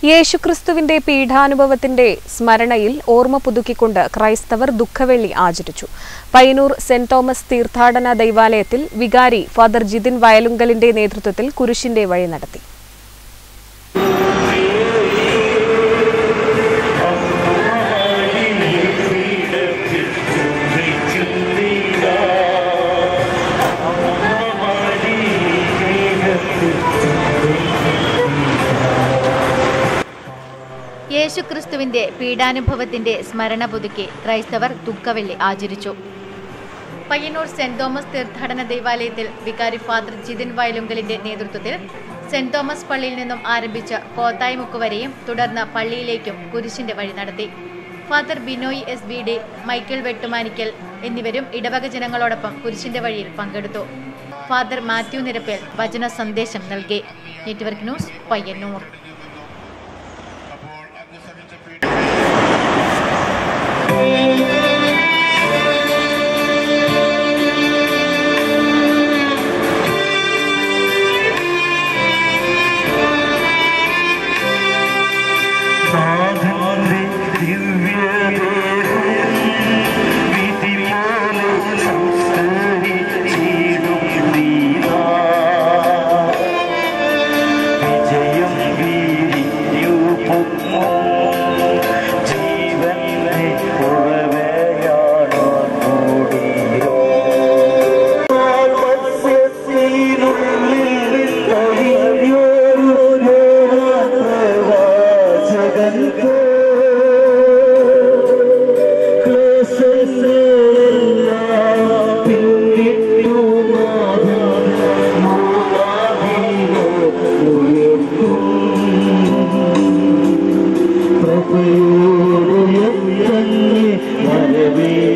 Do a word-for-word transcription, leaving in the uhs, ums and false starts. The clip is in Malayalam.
യേശുക്രിസ്തുവിന്റെ പീഠാനുഭവത്തിന്റെ സ്മരണയിൽ ഓർമ്മ പുതുക്കിക്കൊണ്ട് ക്രൈസ്തവർ ദുഃഖവെള്ളി ആചരിച്ചു. പയ്യന്നൂർ സെന്റ് തോമസ് തീർത്ഥാടന ദൈവാലയത്തിൽ വികാരി ഫാദർ ജിതിൻ വയലുങ്കലിന്റെ നേതൃത്വത്തിൽ കുരിശിന്റെ വഴി നടത്തി. യേശുക്രിസ്തുവിന്റെ പീഡാനുഭവത്തിന്റെ സ്മരണ പുതുക്കി ക്രൈസ്തവർ ദുഃഖവെള്ളി ആചരിച്ചു. പയ്യന്നൂർ സെന്റ് തോമസ് തീർത്ഥാടന ദൈവാലയത്തിൽ വികാരി ഫാദർ ജിതിൻ വയലുങ്കലിന്റെ നേതൃത്വത്തിൽ സെന്റ് തോമസ് പള്ളിയിൽ നിന്നും ആരംഭിച്ച കോത്തായിമുക്ക് വരെയും തുടർന്ന് പള്ളിയിലേക്കും കുരിശിന്റെ വഴി നടത്തി. Father Binoy S B D, Michael Vettumanickal എന്നിവരും ഇടവക ജനങ്ങളോടൊപ്പം കുരിശിന്റെ വഴിയിൽ പങ്കെടുത്തു. ഫാദർ മാത്യു നിരപ്പേൽ വചന സന്ദേശം നൽകി. Network news, Payyanur. Hallelujah.